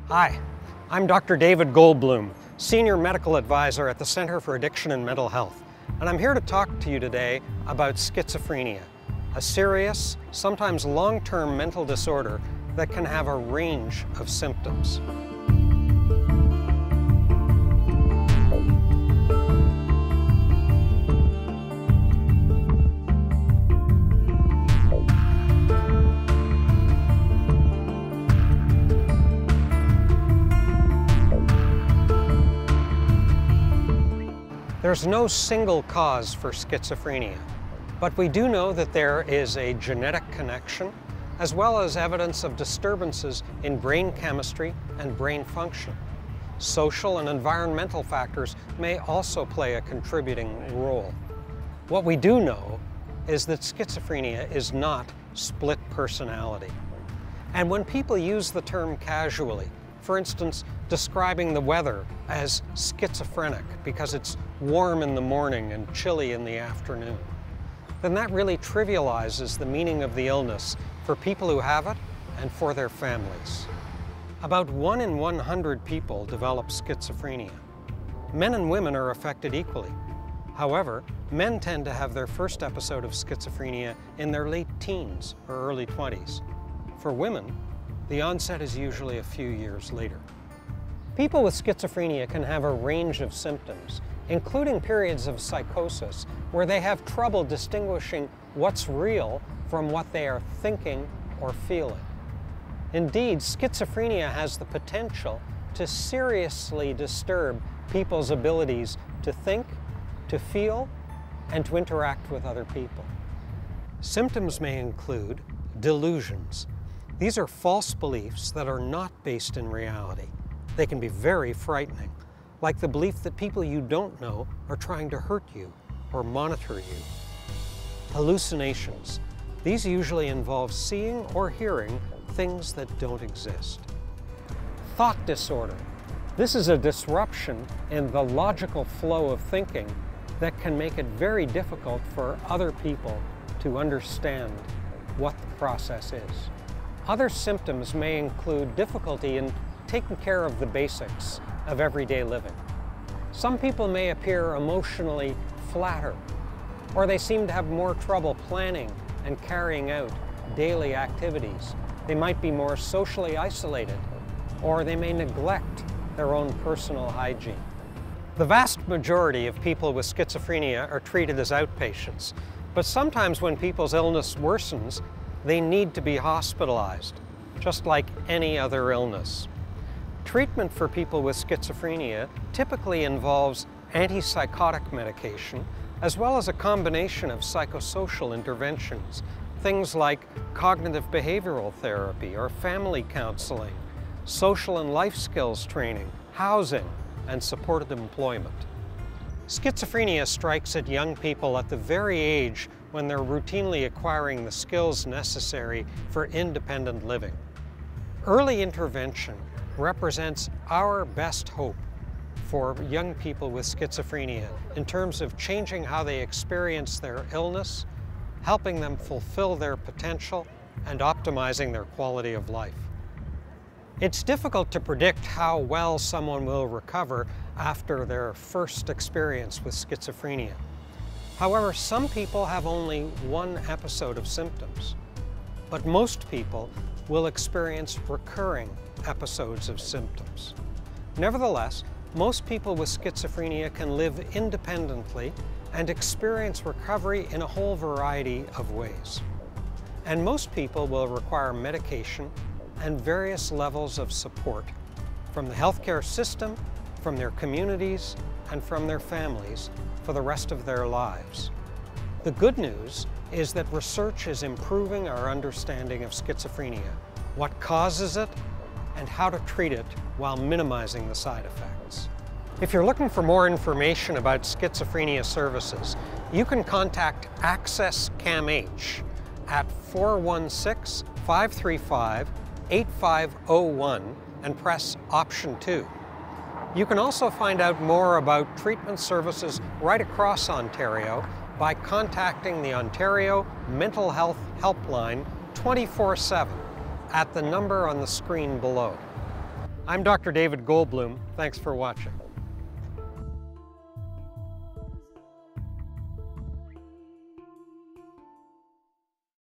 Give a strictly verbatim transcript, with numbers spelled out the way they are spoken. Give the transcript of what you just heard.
Hi, I'm Doctor David Goldbloom, Senior Medical Advisor at the Center for Addiction and Mental Health, and I'm here to talk to you today about schizophrenia, a serious, sometimes long-term mental disorder that can have a range of symptoms. There's no single cause for schizophrenia, but we do know that there is a genetic connection, as well as evidence of disturbances in brain chemistry and brain function. Social and environmental factors may also play a contributing role. What we do know is that schizophrenia is not split personality. And when people use the term casually, for instance, describing the weather as schizophrenic because it's warm in the morning and chilly in the afternoon, then that really trivializes the meaning of the illness for people who have it and for their families. About one in one hundred people develop schizophrenia. Men and women are affected equally. However, men tend to have their first episode of schizophrenia in their late teens or early twenties. For women, the onset is usually a few years later. People with schizophrenia can have a range of symptoms, including periods of psychosis where they have trouble distinguishing what's real from what they are thinking or feeling. Indeed, schizophrenia has the potential to seriously disturb people's abilities to think, to feel, and to interact with other people. Symptoms may include delusions. These are false beliefs that are not based in reality. They can be very frightening, like the belief that people you don't know are trying to hurt you or monitor you. Hallucinations. These usually involve seeing or hearing things that don't exist. Thought disorder. This is a disruption in the logical flow of thinking that can make it very difficult for other people to understand what the process is. Other symptoms may include difficulty in taking care of the basics of everyday living. Some people may appear emotionally flatter, or they seem to have more trouble planning and carrying out daily activities. They might be more socially isolated, or they may neglect their own personal hygiene. The vast majority of people with schizophrenia are treated as outpatients, but sometimes when people's illness worsens, they need to be hospitalized, just like any other illness. Treatment for people with schizophrenia typically involves antipsychotic medication, as well as a combination of psychosocial interventions, things like cognitive behavioral therapy or family counseling, social and life skills training, housing, and supported employment. Schizophrenia strikes at young people at the very age when they're routinely acquiring the skills necessary for independent living. Early intervention represents our best hope for young people with schizophrenia in terms of changing how they experience their illness, helping them fulfill their potential, and optimizing their quality of life. It's difficult to predict how well someone will recover after their first experience with schizophrenia. However, some people have only one episode of symptoms, but most people will experience recurring episodes of symptoms. Nevertheless, most people with schizophrenia can live independently and experience recovery in a whole variety of ways. And most people will require medication and various levels of support from the healthcare system, from their communities, and from their families for the rest of their lives. The good news is that research is improving our understanding of schizophrenia, what causes it, and how to treat it while minimizing the side effects. If you're looking for more information about schizophrenia services, you can contact Access C A M H at four one six, five three five, eight five zero one and press option two. You can also find out more about treatment services right across Ontario by contacting the Ontario Mental Health Helpline twenty-four seven at the number on the screen below. I'm Doctor David Goldbloom. Thanks for watching.